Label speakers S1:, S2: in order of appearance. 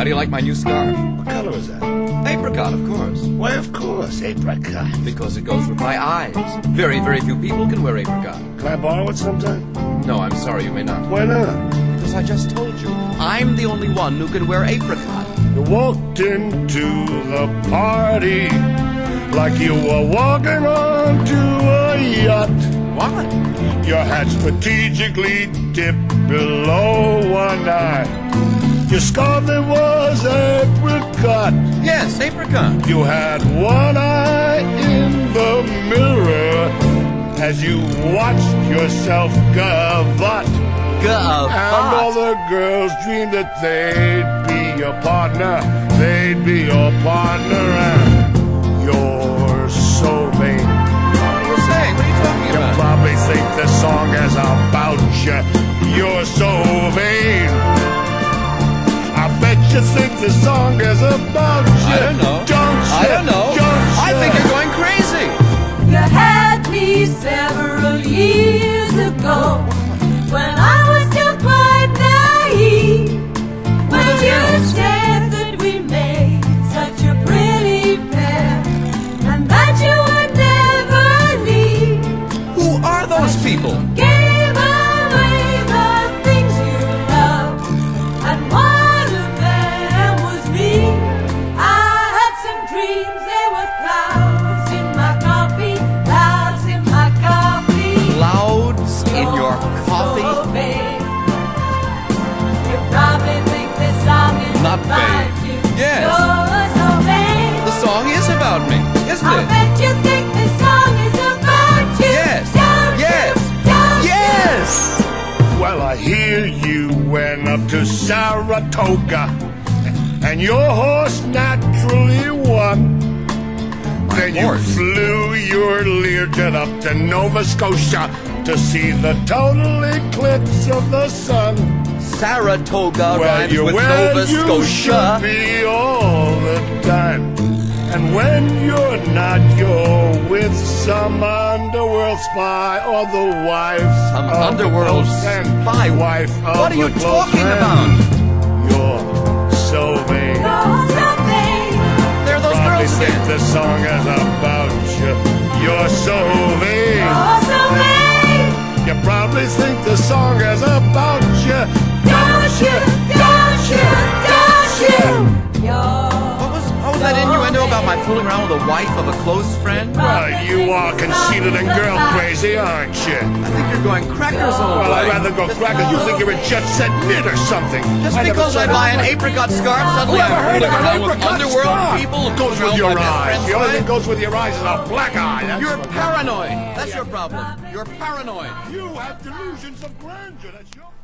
S1: How do you like my new scarf?
S2: What color is that?
S1: Apricot, of course.
S2: Why, of course, apricot.
S1: Because it goes with my eyes. Very, very few people can wear apricot.
S2: Can I borrow it sometime?
S1: No, I'm sorry, you may not.
S2: Why not?
S1: Because I just told you, I'm the only one who can wear apricot.
S2: You walked into the party like you were walking onto a yacht.
S1: What?
S2: Your hat strategically dipped below one eye. Your scarf, it was apricot.
S1: Yes, apricot.
S2: You had one eye in the mirror as you watched yourself gavotte. And all the girls dreamed that they'd be your partner. They'd be your partner, and you're so vain.
S1: What are you saying? What are you talking
S2: You
S1: about?
S2: probably think the song is about you. You're so vain. I bet you think the song is about you.
S1: I don't know.
S2: Don't you?
S1: I don't know.
S2: Don't
S1: I
S2: you?
S1: think you're going crazy.
S3: You had me several years ago when I was still quite naive. When you said that we made such a pretty pair and that you would never leave.
S1: Who are those people?
S3: Gave away the things you love, and one of them was me. I had some dreams, they were clouds in my coffee, clouds in my coffee.
S1: Clouds in your coffee?
S3: So vain. You probably think this song is
S1: Not
S3: about
S1: vain.
S3: you.
S1: Yes.
S3: You're so vain.
S1: The song is about me, isn't
S3: I
S1: it?
S3: bet you think this song is about you.
S1: Yes.
S3: Don't
S1: Yes.
S3: you? Don't you?
S1: Yes!
S2: Well, I hear you went up to Saratoga, and your horse naturally won. Then you
S1: horse?
S2: flew your Learjet up to Nova Scotia to see the total eclipse of the sun.
S1: Saratoga
S2: Well,
S1: rhymes
S2: you're
S1: with
S2: where
S1: Nova
S2: you
S1: Scotia.
S2: should be all the time. And when you're not, you're with some underworld spy or the wife
S1: Some
S2: of
S1: underworld
S2: the close friend.
S1: spy?
S2: Wife of
S1: What are you
S2: a close
S1: talking
S2: friend.
S1: about?
S2: You're so vain.
S3: You're so vain.
S1: There are those
S2: Probably
S1: girls
S2: think
S1: again.
S2: the song is about you. You're so vain.
S3: You're so vain.
S2: You probably think the song is about you.
S3: Don't you? Don't you? Don't you?
S1: What was that innuendo about my fooling around with the wife of a close friend?
S2: Well, you are conceited and girl crazy, aren't you?
S1: I think you're going crackers all
S2: Well, I'd
S1: right.
S2: rather go crackers. You think you're a jet set knit or something.
S1: Just
S2: never
S1: because I
S2: said
S1: buy an
S2: that.
S1: apricot scarf, suddenly
S2: Whoever
S1: I'm
S2: heard
S1: fooling
S2: of an
S1: around with
S2: apricot
S1: underworld
S2: scarf?
S1: people.
S2: It goes with
S1: around
S2: your
S1: my best
S2: eyes.
S1: friend's
S2: The only
S1: wife.
S2: thing goes with your eyes is a black eye. That's
S1: You're
S2: what-
S1: paranoid. That's your problem. You're paranoid.
S2: You have delusions of grandeur. That's your